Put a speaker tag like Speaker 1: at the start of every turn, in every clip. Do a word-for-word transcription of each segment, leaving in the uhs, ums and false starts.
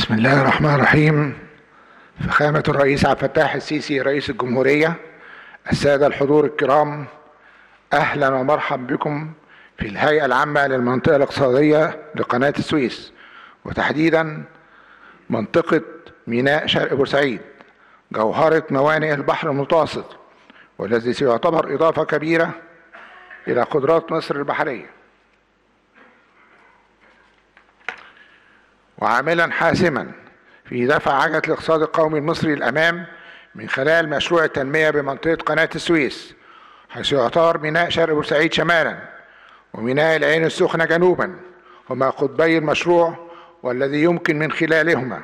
Speaker 1: بسم الله الرحمن الرحيم. فخامة الرئيس عبد الفتاح السيسي رئيس الجمهورية، السادة الحضور الكرام، أهلا ومرحبا بكم في الهيئة العامة للمنطقة الاقتصادية لقناة السويس، وتحديدا منطقة ميناء شرق بورسعيد، جوهرة موانئ البحر المتوسط، والذي سيعتبر إضافة كبيرة إلى قدرات مصر البحرية، وعاملا حاسما في دفع عجلة الاقتصاد القومي المصري للأمام من خلال مشروع التنمية بمنطقة قناة السويس، حيث يعتبر ميناء شرق بورسعيد شمالا وميناء العين السخنة جنوبا هما قطبي المشروع، والذي يمكن من خلالهما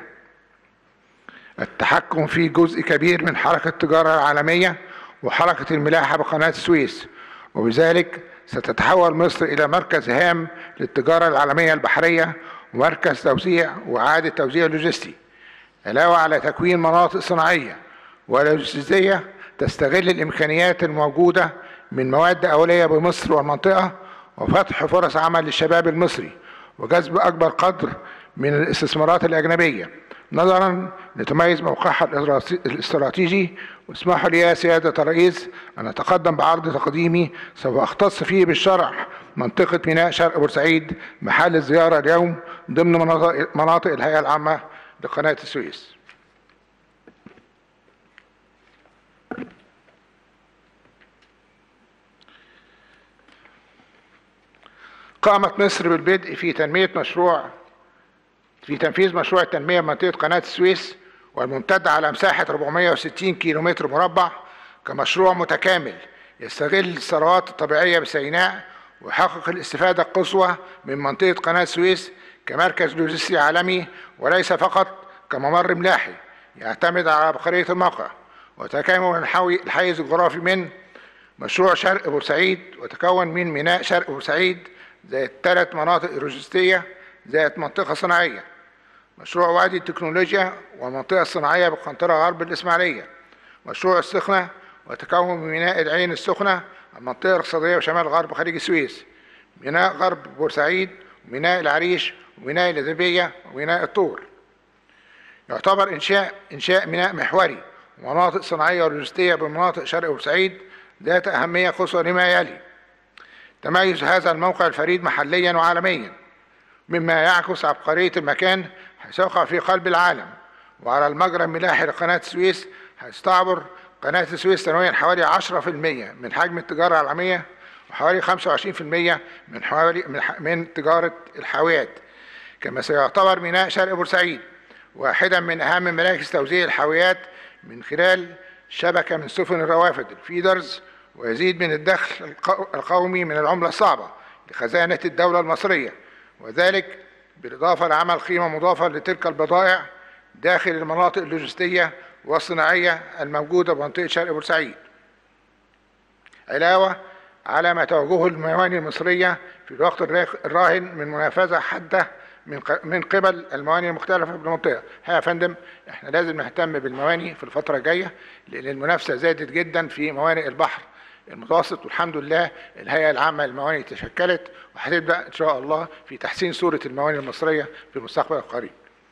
Speaker 1: التحكم في جزء كبير من حركة التجارة العالمية وحركة الملاحة بقناة السويس، وبذلك ستتحول مصر إلى مركز هام للتجارة العالمية البحرية ومركز توزيع وإعادة توزيع لوجستي، علاوة على تكوين مناطق صناعية ولوجستية تستغل الإمكانيات الموجودة من مواد أولية بمصر والمنطقة، وفتح فرص عمل للشباب المصري وجذب أكبر قدر من الاستثمارات الأجنبية نظرا لتميز موقعها الاستراتيجي. واسمحوا لي يا سيادة الرئيس أن أتقدم بعرض تقديمي سوف أختص فيه بالشرح منطقة ميناء شرق بورسعيد محل الزيارة اليوم ضمن مناطق الهيئة العامة لقناة السويس. قامت مصر بالبدء في تنمية مشروع في تنفيذ مشروع التنمية بمنطقة قناة السويس والممتد على مساحة أربعمائة وستين كيلومتر مربع كمشروع متكامل يستغل الثروات الطبيعية بسيناء ويحقق الاستفادة القصوى من منطقة قناة السويس كمركز لوجستي عالمي، وليس فقط كممر ملاحي يعتمد على عبقرية الموقع وتكامل الحيز الجغرافي من مشروع شرق بورسعيد، وتكون من ميناء شرق بورسعيد زائد ثلاث مناطق لوجستية زائد منطقة صناعية، مشروع وادي التكنولوجيا والمنطقة الصناعية بالقنطرة غرب الإسماعيلية، مشروع السخنة وتكون من ميناء العين السخنة المنطقة الاقتصادية وشمال غرب خليج السويس، ميناء غرب بورسعيد وميناء العريش وميناء الإدريبية وميناء الطور. يعتبر إنشاء إنشاء ميناء محوري ومناطق صناعية ولوجستية بمناطق شرق بورسعيد ذات أهمية قصوى لما يلي: تميز هذا الموقع الفريد محليا وعالميا، مما يعكس عبقرية المكان حيث يقع في قلب العالم وعلى المجرى الملاحي لقناة السويس، حيث تعبر قناة السويس سنويا حوالي عشرة بالمئة من حجم التجارة العالمية وحوالي خمسة وعشرين بالمئة من حوالي من, من تجارة الحاويات. كما سيعتبر ميناء شرق بورسعيد واحدا من أهم مراكز توزيع الحاويات من خلال شبكة من سفن الروافد الفيدرز، ويزيد من الدخل القومي من العملة الصعبة لخزانة الدولة المصرية، وذلك بالإضافة لعمل قيمة مضافة لتلك البضائع داخل المناطق اللوجستية والصناعية الموجودة بمنطقة شرق بورسعيد، علاوة على ما توجهه الموانئ المصرية في الوقت الراهن من منافسة حادة من من قبل الموانئ المختلفة في المنطقة. يا فندم، احنا لازم نهتم بالموانئ في الفترة الجاية لأن المنافسة زادت جدا في موانئ البحر المتوسط، والحمد لله الهيئة العامة للموانئ تشكلت وهتبدأ إن شاء الله في تحسين صورة الموانئ المصرية في المستقبل القريب.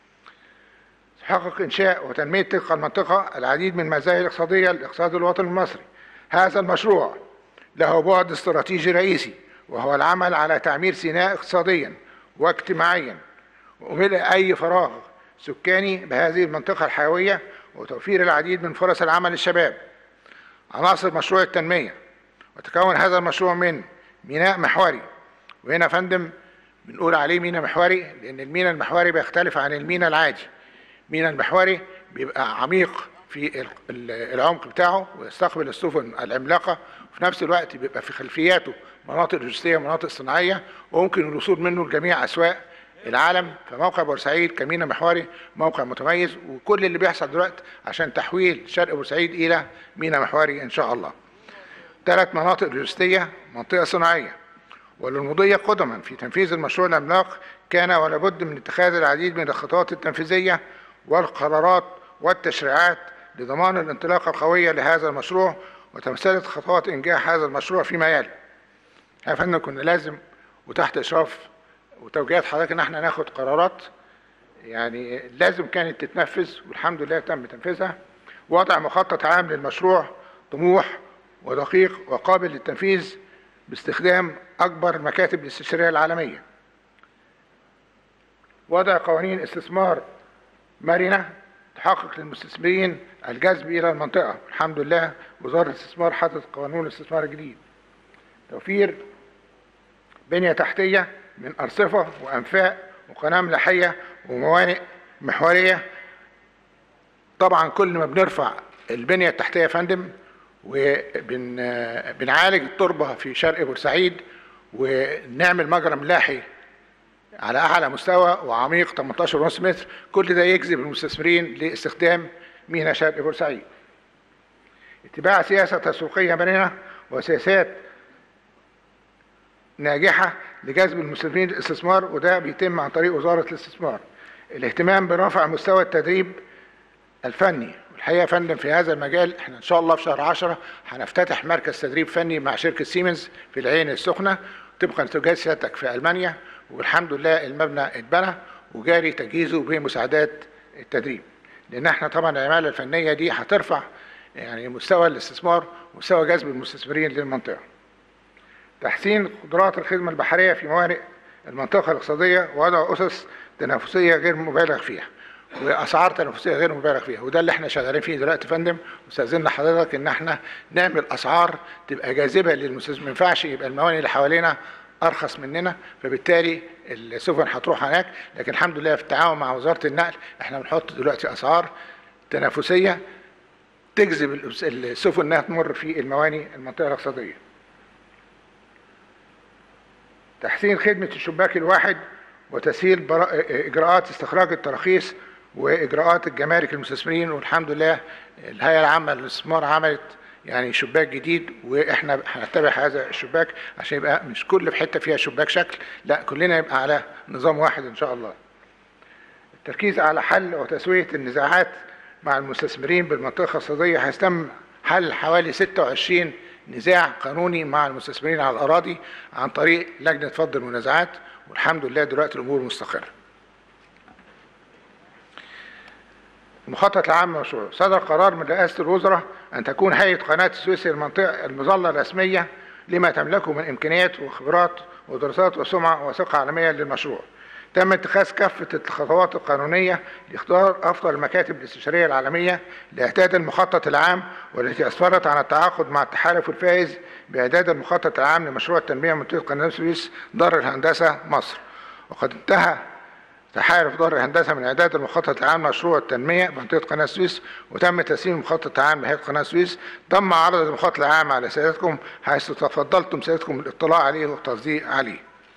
Speaker 1: تحقق إنشاء وتنمية تلك المنطقة العديد من المزايا الاقتصادية للاقتصاد الوطني المصري. هذا المشروع له بعد استراتيجي رئيسي، وهو العمل على تعمير سيناء اقتصاديا واجتماعيا وملء أي فراغ سكاني بهذه المنطقة الحيوية وتوفير العديد من فرص العمل للشباب. عناصر مشروع التنمية: وتكون هذا المشروع من ميناء محوري، وهنا فندم بنقول عليه ميناء محوري لأن الميناء المحوري بيختلف عن الميناء العادي. الميناء المحوري بيبقى عميق في العمق بتاعه ويستقبل السفن العملاقة، وفي نفس الوقت بيبقى في خلفياته مناطق لوجستية ومناطق صناعية وممكن الوصول منه لجميع أسواق العالم. فموقع بورسعيد كميناء محوري موقع متميز، وكل اللي بيحصل دلوقتي عشان تحويل شرق بورسعيد إلى ميناء محوري إن شاء الله. ثلاث مناطق لوجستية، منطقة صناعية. وللمضي قدما في تنفيذ المشروع العملاق كان ولا بد من اتخاذ العديد من الخطوات التنفيذية والقرارات والتشريعات لضمان الانطلاقة القوية لهذا المشروع وتمثلت خطوات إنجاح هذا المشروع فيما يلي. يا فندم، كنا لازم وتحت إشراف وتوجيهات حضرتك إن احنا ناخد قرارات يعني لازم كانت تتنفذ، والحمد لله تم تنفيذها. وضع مخطط عام للمشروع طموح ودقيق وقابل للتنفيذ باستخدام أكبر المكاتب الاستشارية العالمية. وضع قوانين استثمار مرنة تحقق للمستثمرين الجذب إلى المنطقة. الحمد لله وزارة الاستثمار حطت قانون الاستثمار الجديد. توفير بنية تحتية من أرصفة وأنفاق وقناة ملاحية وموانئ محورية. طبعا كل ما بنرفع البنية التحتية يا فندم وبنعالج التربة في شرق بورسعيد ونعمل مجرى ملاحي على أعلى مستوى وعميق ثمانية عشر ونص متر، كل ده يجذب المستثمرين لاستخدام ميناء شرق بورسعيد. اتباع سياسة تسويقية مرنة وسياسات ناجحة لجذب المستثمرين للاستثمار، وده بيتم عن طريق وزارة الاستثمار. الاهتمام برفع مستوى التدريب الفني. والحقيقة يا فندم في هذا المجال احنا ان شاء الله في شهر عشرة هنفتتح مركز تدريب فني مع شركة سيمنز في العين السخنة طبقا لتوجيهات سيادتك في ألمانيا، والحمد لله المبنى اتبنى وجاري تجهيزه بمساعدات التدريب، لان احنا طبعا العمالة الفنية دي هترفع يعني مستوى الاستثمار ومستوى جذب المستثمرين للمنطقة. تحسين قدرات الخدمة البحرية في موانئ المنطقة الاقتصادية ووضع أسس تنافسية غير مبالغ فيها وأسعار تنافسية غير مبالغ فيها، وده اللي احنا شغالين فيه دلوقتي يا فندم. واستاذن حضرتك ان احنا نعمل أسعار تبقى جاذبة للمستثمر، ما ينفعش يبقى الموانئ اللي حوالينا أرخص مننا فبالتالي السفن هتروح هناك، لكن الحمد لله في التعاون مع وزارة النقل احنا بنحط دلوقتي أسعار تنافسية تجذب السفن انها تمر في الموانئ المنطقة الاقتصادية. تحسين خدمة الشباك الواحد وتسهيل إجراءات استخراج التراخيص وإجراءات الجمارك للمستثمرين، والحمد لله الهيئة العامة للاستثمار عملت يعني شباك جديد واحنا هنتبع هذا الشباك عشان يبقى مش كل في حتة فيها شباك شكل، لا كلنا يبقى على نظام واحد إن شاء الله. التركيز على حل وتسوية النزاعات مع المستثمرين بالمنطقة الاقتصادية، هيتم حل حوالي ستة وعشرين نزاع قانوني مع المستثمرين على الأراضي عن طريق لجنة فض المنازعات، والحمد لله دلوقتي الأمور مستقرة. المخطط العام للمشروع. صدر قرار من رئاسة الوزراء أن تكون هيئة قناة السويس المنطقة المظلة الرسمية لما تملكه من إمكانيات وخبرات ودراسات وسمعة وثقة عالمية للمشروع. تم اتخاذ كافة الخطوات القانونية لاختيار أفضل المكاتب الاستشارية العالمية لإعداد المخطط العام، والتي أسفرت عن التعاقد مع التحالف الفائز بإعداد المخطط العام لمشروع التنمية منطقة قناة السويس دار الهندسة مصر. وقد انتهى تحالف دار الهندسة من إعداد المخطط العام لمشروع التنمية منطقة قناة السويس، وتم تسليم المخطط العام لهيئة قناة السويس. تم عرض المخطط العام على سيادتكم حيث تفضلتم سيادتكم الاطلاع عليه والتصديق عليه.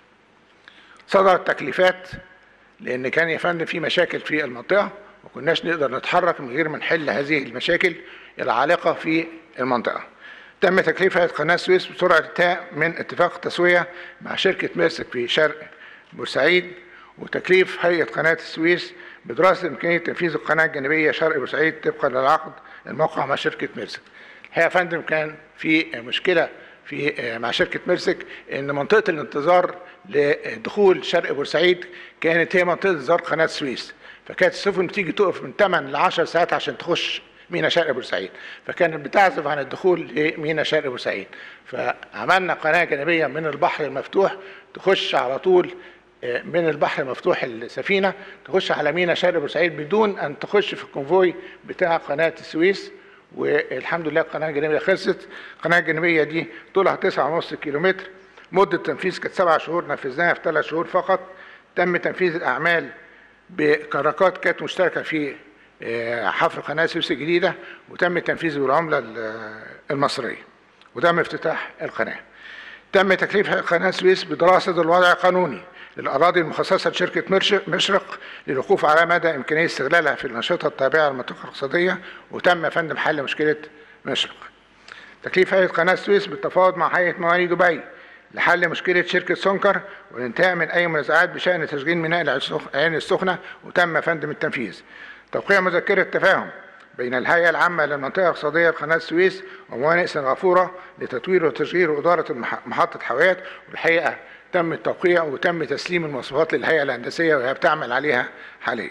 Speaker 1: صدرت تكليفات لأن كان يا فندم في مشاكل في المنطقة وما كناش نقدر نتحرك من غير ما نحل هذه المشاكل العالقة في المنطقة. تم تكليف هيئة قناة السويس بسرعة انتهاء من اتفاق تسوية مع شركة ميرسك في شرق بورسعيد، وتكليف هيئة قناة السويس بدراسة إمكانية تنفيذ القناة الجانبية شرق بورسعيد طبقا للعقد الموقع مع شركة ميرسك. الحقيقة يا فندم كان في مشكلة في مع شركة ميرسك ان منطقة الانتظار لدخول شرق بورسعيد كانت هي منطقة انتظار قناة السويس، فكانت السفن بتيجي تقف من ثمانية ل عشر ساعات عشان تخش ميناء شرق بورسعيد، فكانت بتعزف عن الدخول لميناء شرق بورسعيد. فعملنا قناة جانبية من البحر المفتوح تخش على طول من البحر المفتوح السفينة تخش على ميناء شرق بورسعيد بدون ان تخش في الكونفوي بتاع قناة السويس. والحمد لله القناة الجانبية خلصت. القناة الجانبية دي طولها تسعة ونص كيلومتر، مدة تنفيذ كانت سبع شهور، نفذناها في ثلاث شهور فقط. تم تنفيذ الأعمال بكراكات كانت مشتركة في حفر قناة السويس الجديدة، وتم تنفيذه بالعملة المصرية، وتم افتتاح القناة. تم تكليف قناة السويس بدراسة الوضع القانوني للأراضي المخصصة لشركة مشرق للوقوف على مدى إمكانية استغلالها في الأنشطة التابعة للمنطقة الاقتصادية، وتم يا فندم حل مشكلة مشرق. تكليف هيئة قناة السويس بالتفاوض مع هيئة موانئ دبي لحل مشكلة شركة سونكر والانتهاء من أي منازعات بشأن تشغيل ميناء العين السخنة، وتم يا فندم التنفيذ. توقيع مذكرة تفاهم بين الهيئة العامة للمنطقة الاقتصادية لقناة السويس وموانئ سنغافورة لتطوير وتشغيل وإدارة محطة حاويات، والحقيقة تم التوقيع وتم تسليم المواصفات للهيئة الهندسية وهي بتعمل عليها حاليا.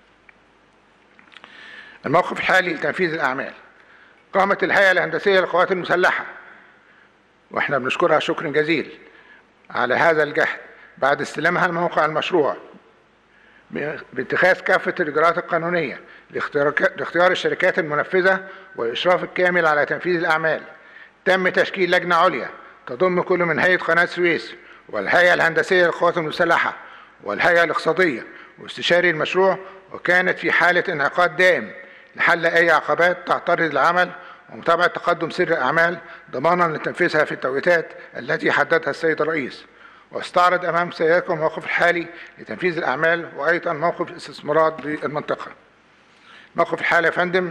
Speaker 1: الموقف الحالي لتنفيذ الأعمال. قامت الهيئة الهندسية للقوات المسلحة، واحنا بنشكرها شكر جزيل على هذا الجهد، بعد استلامها الموقع المشروع باتخاذ كافة الإجراءات القانونية لاختيار الشركات المنفذة والإشراف الكامل على تنفيذ الأعمال. تم تشكيل لجنة عليا تضم كل من هيئة قناة السويس والهيئة الهندسية للقوات المسلحة والهيئة الاقتصادية واستشاري المشروع، وكانت في حالة انعقاد دائم لحل أي عقبات تعترض العمل ومتابعة تقدم سير الأعمال ضمانا لتنفيذها في التوقيتات التي حددها السيد الرئيس. واستعرض أمام سيادتكم الموقف الحالي لتنفيذ الأعمال وأيضا موقف الاستثمارات بالمنطقة. الموقف الحالي يا فندم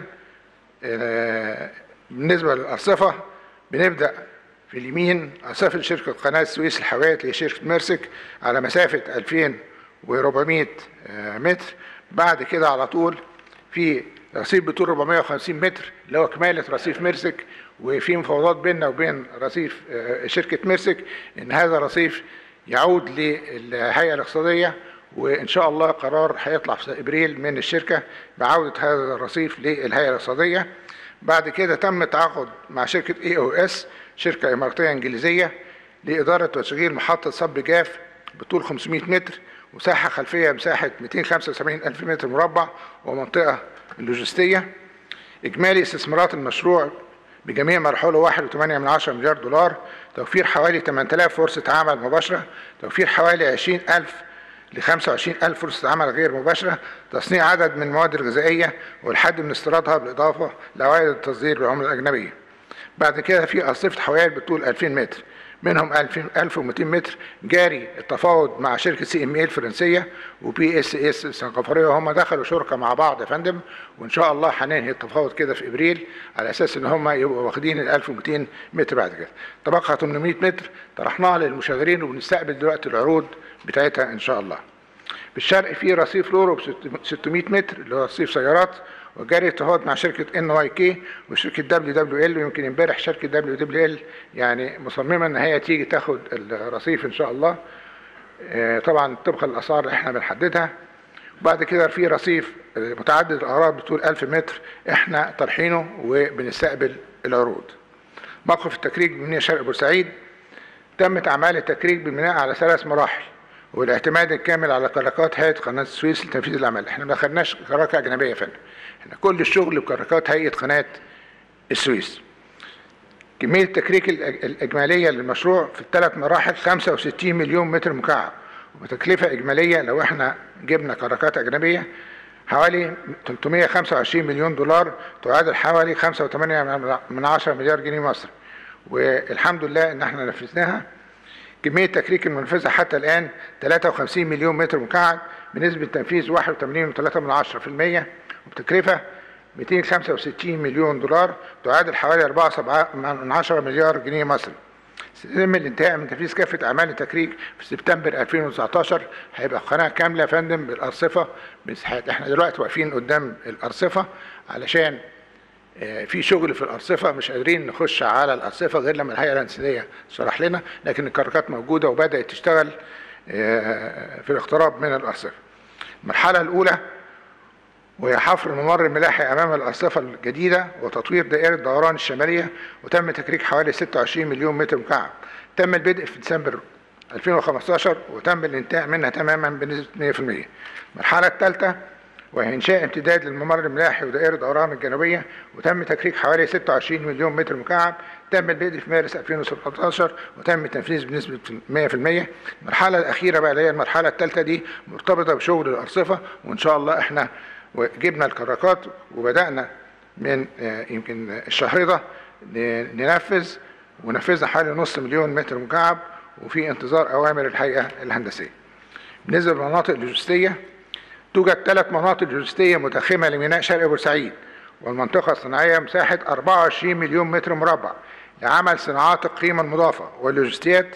Speaker 1: بالنسبة للأرصفة، بنبدأ في اليمين أرصفة شركة قناة السويس الحاويات اللي هي شركة ميرسك على مسافة ألفين وأربعمائة متر. بعد كده على طول في رصيف بطول أربعمائة وخمسين متر اللي هو كمالة رصيف ميرسك، وفي مفاوضات بيننا وبين رصيف شركة ميرسك إن هذا الرصيف يعود للهيئة الاقتصادية، وإن شاء الله قرار هيطلع في ابريل من الشركة بعودة هذا الرصيف للهيئة الاقتصادية. بعد كده تم التعاقد مع شركة اي او اس شركة إماراتية إنجليزية لإدارة وتشغيل محطة صب جاف بطول خمسمائة متر وساحة خلفية مساحة مئتين وخمسة وسبعين ألف متر مربع ومنطقة لوجستية. إجمالي استثمارات المشروع بجميع مراحله واحد فاصلة ثمانية مليار دولار، توفير حوالي ثمانية آلاف فرصة عمل مباشرة، توفير حوالي عشرين ألف ل خمسة وعشرين ألف فرصة عمل غير مباشرة، تصنيع عدد من المواد الغذائية والحد من استيرادها بالإضافة لعوائد التصدير بالعملة الأجنبية. بعد كده في أرصفة حوالي بطول ألفين متر، منهم ألف ومئتين متر جاري التفاوض مع شركة سي ام اي الفرنسية وبي اس اس السنغافورية، وهم دخلوا شركة مع بعض يا فندم، وإن شاء الله هننهي التفاوض كده في إبريل على أساس إن هم يبقوا واخدين ال ألف ومئتين متر. بعد كده تبقى ثمانمائة متر طرحناها للمشغلين وبنستقبل دلوقتي العروض بتاعتها إن شاء الله. بالشرق في رصيف لورو ب ستمائة متر اللي هو رصيف سيارات، وجاري التفاوض مع شركه ان واي كي وشركه دبليو دبليو ال، ويمكن امبارح شركه دبليو دبليو ال يعني مصممه ان هي تيجي تاخد الرصيف ان شاء الله، طبعا طبقا للاسعار اللي احنا بنحددها. وبعد كده في رصيف متعدد الاغراض بطول ألف متر احنا طرحينه وبنستقبل العروض. موقف التكريج بميناء شرق بورسعيد، تمت اعمال التكريج بالميناء على ثلاث مراحل والاعتماد الكامل على كراكات هيئه قناه السويس لتنفيذ الاعمال. احنا ما خدناش كراكه اجنبيه يا فندم، احنا كل الشغل بكراكات هيئه قناه السويس. كميه التكريك الاجماليه للمشروع في الثلاث مراحل خمسة وستين مليون متر مكعب، وبتكلفه اجماليه لو احنا جبنا كراكات اجنبيه حوالي ثلاثمائة وخمسة وعشرين مليون دولار، تعادل حوالي خمسة فاصلة ثمانية مليار جنيه مصري، والحمد لله ان احنا نفذناها. كمية تكريك المنفذة حتى الآن ثلاثة وخمسين مليون متر مكعب بنسبة تنفيذ واحد وثمانين فاصلة ثلاثة بالمئة، وبتكلفة مئتين وخمسة وستين مليون دولار تعادل حوالي أربعة فاصلة سبعة مليار جنيه مصري. سيتم الانتهاء من تنفيذ كافة أعمال التكريك في سبتمبر ألفين وتسعة عشر، هيبقى قناة كاملة يا فندم بالأرصفة بمساحات. احنا دلوقتي واقفين قدام الأرصفة علشان في شغل في الأرصفة، مش قادرين نخش على الأرصفة غير لما الهيئة الهندسية تشرح لنا، لكن الكراكات موجودة وبدأت تشتغل في الاقتراب من الأرصفة. المرحلة الأولى وهي حفر الممر الملاحي أمام الأرصفة الجديدة وتطوير دائرة دوران الشمالية، وتم تكريك حوالي ستة وعشرين مليون متر مكعب. تم البدء في ديسمبر ألفين وخمسة عشر وتم الانتهاء منها تماما بنسبة مئة بالمئة. المرحلة الثالثة وهي إنشاء امتداد للممر الملاحي ودائرة دوران الجنوبية، وتم تكريك حوالي ستة وعشرين مليون متر مكعب. تم البدء في مارس ألفين وسبعة عشر وتم التنفيذ بنسبة مئة بالمئة. المرحلة الأخيرة بقى اللي هي المرحلة الثالثة دي مرتبطة بشغل الأرصفة، وإن شاء الله إحنا جبنا الكراكات وبدأنا من يمكن الشهر ده ننفذ، ونفذنا حوالي نص مليون متر مكعب، وفي انتظار أوامر الهيئة الهندسية. بالنسبة للمناطق اللوجستية، توجد ثلاث مناطق لوجستية متخمة لميناء شرق بورسعيد، والمنطقة الصناعية مساحة أربعة وعشرين مليون متر مربع لعمل صناعات القيمة المضافة واللوجستيات.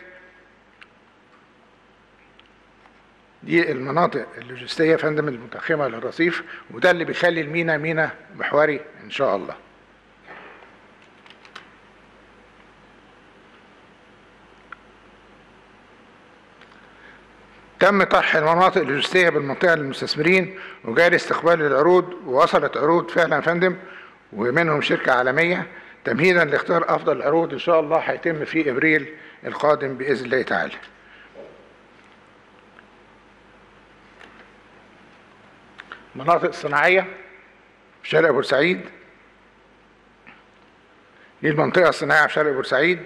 Speaker 1: دي المناطق اللوجستية يا فندم المتخمة للرصيف، وده اللي بيخلي الميناء ميناء محوري إن شاء الله. تم طرح المناطق اللوجستية بالمنطقة للمستثمرين وجاري استقبال العروض، ووصلت عروض فعلا يا فندم ومنهم شركة عالمية، تمهيدا لاختيار أفضل العروض إن شاء الله هيتم في إبريل القادم بإذن الله تعالى. مناطق صناعية في شرق بورسعيد، دي المنطقة الصناعية في شرق بورسعيد.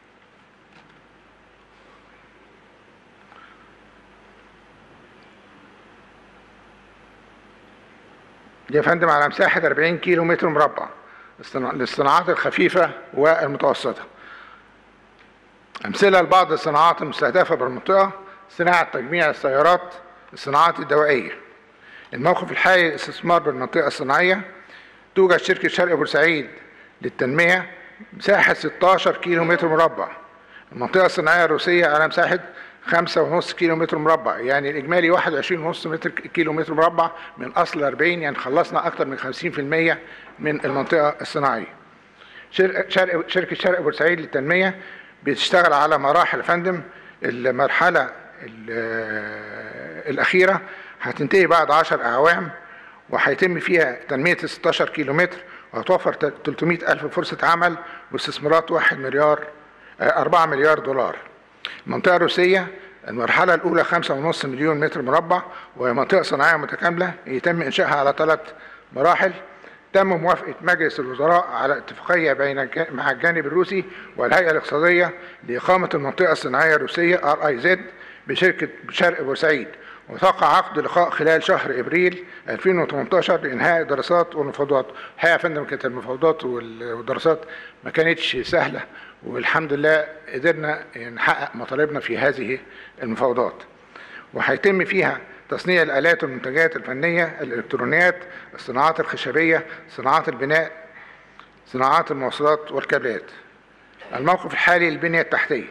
Speaker 1: دي يا فندم على مساحة أربعين كيلو متر مربع للصناعات الخفيفة والمتوسطة. أمثلة لبعض الصناعات المستهدفة بالمنطقة: صناعة تجميع السيارات، الصناعات الدوائية. الموقف الحالي للاستثمار بالمنطقة الصناعية: توجد شركة شرق بورسعيد للتنمية مساحة ستة عشر كيلو متر مربع. المنطقة الصناعية الروسية على مساحة خمسة ونص كيلو متر مربع، يعني الإجمالي واحد وعشرين ونص متر كيلو متر مربع من أصل أربعين، يعني خلصنا أكثر من خمسين في المية من المنطقة الصناعية. شرق شركة شرق بورسعيد للتنمية بتشتغل على مراحل يا فندم. المرحلة الأخيرة هتنتهي بعد عشر أعوام، وهيتم فيها تنمية ستة عشر كيلو متر، وهتوفر ثلاثمائة ألف فرصة عمل واستثمارات واحد مليار أربعة مليار دولار. المنطقة الروسية المرحلة الأولى خمسة ونص مليون متر مربع، وهي منطقة صناعية متكاملة يتم إنشائها على ثلاث مراحل. تم موافقة مجلس الوزراء على اتفاقية بين مع الجانب الروسي والهيئة الاقتصادية لإقامة المنطقة الصناعية الروسية آر آي زد بشركة شرق بورسعيد، وتوقع عقد لقاء خلال شهر ابريل ألفين وثمانية عشر لانهاء الدراسات والمفاوضات. الحقيقه يا فندم كانت المفاوضات والدراسات ما كانتش سهله، والحمد لله قدرنا نحقق مطالبنا في هذه المفاوضات. وهيتم فيها تصنيع الآلات والمنتجات الفنية، الإلكترونيات، الصناعات الخشبية، صناعات البناء، صناعات المواصلات والكابلات. الموقف الحالي للبنية التحتية: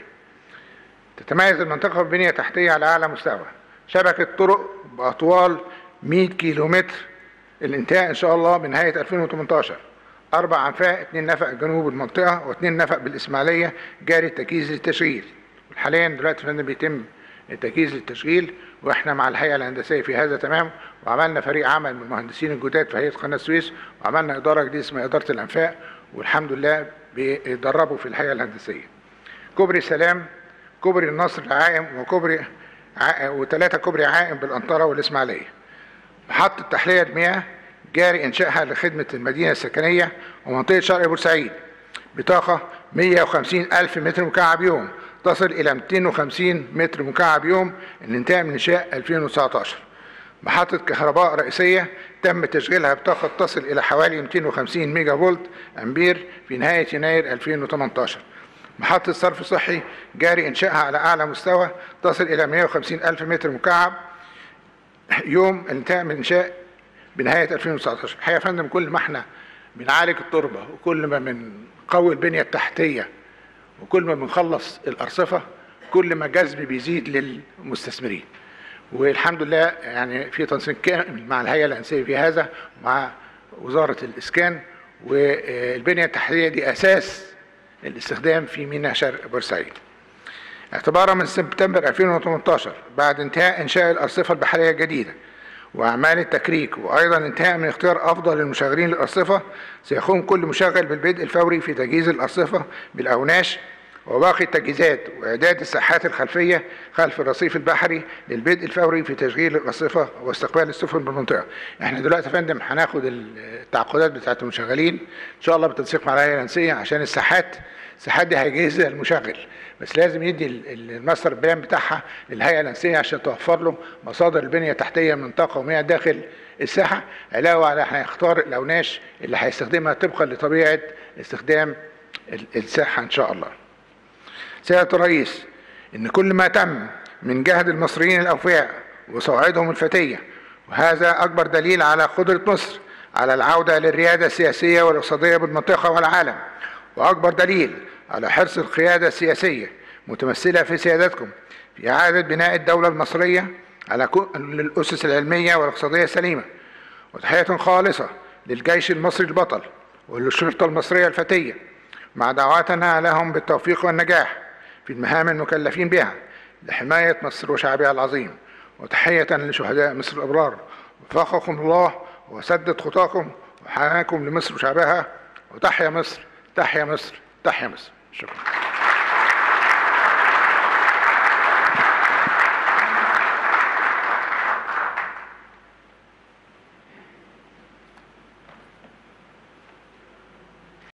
Speaker 1: تتميز المنطقة بالبنية التحتية على أعلى مستوى. شبكة طرق بأطوال مئة كيلو متر، الانتهاء إن شاء الله بنهاية ألفين وثمانية عشر. أربع أنفاق، اثنين نفق جنوب المنطقة واثنين نفق بالإسماعيلية جاري التجهيز للتشغيل. حاليا دلوقتي فندم بيتم التجهيز للتشغيل، واحنا مع الهيئة الهندسية في هذا تمام، وعملنا فريق عمل من المهندسين الجداد في هيئة قناة السويس، وعملنا إدارة جديدة اسمها إدارة الأنفاق، والحمد لله بيدربوا في الهيئة الهندسية. كوبري السلام، كوبري النصر العائم، وكوبري وثلاثة كوبري عائم بالأنطرة والإسماعيلية. محطة تحلية المياه جاري إنشائها لخدمة المدينة السكنية ومنطقة شرق بورسعيد بطاقة مئة وخمسين ألف متر مكعب يوم، تصل إلى مئتين وخمسين متر مكعب يوم، الانتهاء من إنشاء ألفين وتسعة عشر. محطة كهرباء رئيسية تم تشغيلها بطاقة تصل إلى حوالي مئتين وخمسين ميجا فولت أمبير في نهاية يناير ألفين وثمانية عشر. محطة صرف صحي جاري إنشائها على أعلى مستوى، تصل إلى مئة وخمسين ألف متر مكعب يوم، الانتهاء من إنشاء بنهاية ألفين وتسعة عشر. الحقيقة يا فندم كل ما احنا بنعالج التربة، وكل ما بنقوي البنية التحتية، وكل ما بنخلص الأرصفة، كل ما جذب بيزيد للمستثمرين. والحمد لله يعني في تنسيق كامل مع الهيئة الهندسية في هذا، مع وزارة الإسكان، والبنية التحتية دي أساس الاستخدام في ميناء شرق بورسعيد. اعتبارا من سبتمبر ألفين وثمانية عشر، بعد انتهاء إنشاء الأرصفة البحرية الجديدة وأعمال التكريك، وأيضا انتهاء من اختيار أفضل المشغلين للأرصفة، سيقوم كل مشغل بالبدء الفوري في تجهيز الأرصفة بالأوناش وباقي التجهيزات وإعداد الساحات الخلفية خلف الرصيف البحري للبدء الفوري في تشغيل الأرصفة واستقبال السفن بالمنطقة. احنا دلوقتي يا فندم هناخد التعاقدات بتاعة المشغلين إن شاء الله بالتنسيق مع الهيئة الهندسية، عشان الساحات الساحات دي هيجهزها المشغل، بس لازم يدي الماستر بلان بتاعها للهيئة الهندسية عشان توفر له مصادر البنية التحتية من طاقة ومياه داخل الساحة، علاوة على هيختار الأوناش اللي هيستخدمها طبقا لطبيعة استخدام الساحة إن شاء الله. سيادة الرئيس، إن كل ما تم من جهد المصريين الأوفياء وصواعدهم الفتية، وهذا أكبر دليل على قدرة مصر على العودة للريادة السياسية والاقتصادية بالمنطقة والعالم، وأكبر دليل على حرص القيادة السياسية متمثلة في سيادتكم في إعادة بناء الدولة المصرية على الأسس العلمية والاقتصادية السليمة. وتحية خالصة للجيش المصري البطل وللشرطة المصرية الفتية، مع دعواتنا لهم بالتوفيق والنجاح في المهام المكلفين بها لحماية مصر وشعبها العظيم. وتحية لشهداء مصر الأبرار. وفقكم الله وسدد خطاكم وحياكم لمصر وشعبها. وتحيا مصر، تحيا مصر، تحيا مصر. شكرا.